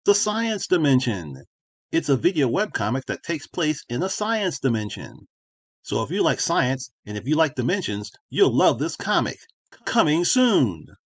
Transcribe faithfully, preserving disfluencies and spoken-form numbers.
The Science Dimension. It's a video webcomic that takes place in a science dimension. So if you like science and if you like dimensions, you'll love this comic. Coming soon!